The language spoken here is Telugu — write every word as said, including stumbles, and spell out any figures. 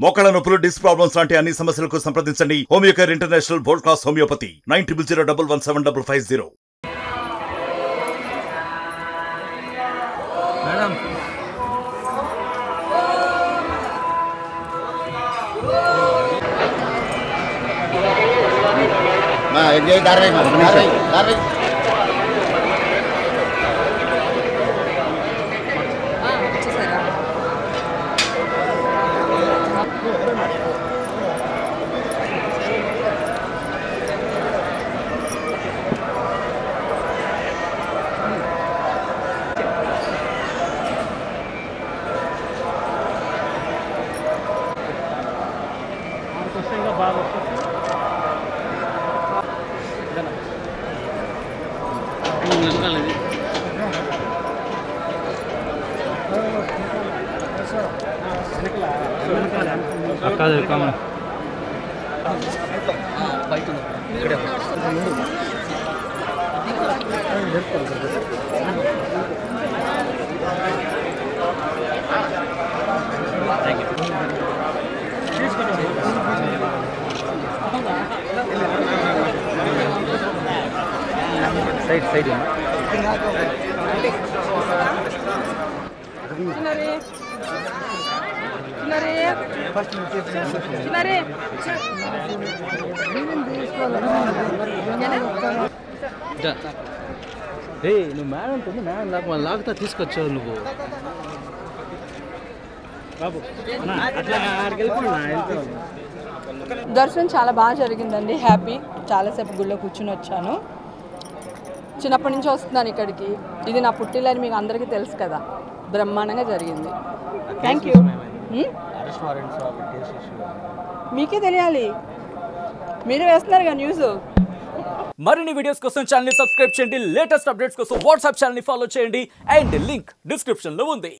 మోకాళ్ళ నొప్పులు, డిస్క్ ప్రాబ్లమ్స్ లాంటి అన్ని సమస్యలకు సంప్రదించండి Homeocare International world class homeopathy nine triple zero double one seven double five zero. Madam మా ఎంజాయ్ దారి దారి దారి బాగా కాదు కామన్ సైడ్ సైడ్ ఏ నువ్వు మేడం ఉంటుంది మేడం లాగా వాళ్ళు లాగుతా తీసుకొచ్చావు నువ్వు బాబు అట్లా దర్శనం చాలా బాగా జరిగిందండి. హ్యాపీ. చాలాసేపు గుళ్ళో కూర్చుని వచ్చాను. చిన్నప్పటి నుంచి వస్తున్నాను ఇక్కడికి. ఇది నా పుట్టిల్లని మీకు అందరికీ తెలుసు కదా. బ్రహ్మాండంగా జరిగింది. Thank you. మీకే తెలియాలి, మీరే వేస్తున్నారు కదా న్యూస్. మరిన్ని వీడియోస్ కోసం ఛానల్ ని సబ్స్క్రైబ్ చేయండి. లేటెస్ట్ అప్డేట్స్ కోసం వాట్సాప్ ఛానల్ ని ఫాలో చేయండి. అండ్ లింక్ డిస్క్రిప్షన్ లో ఉంది.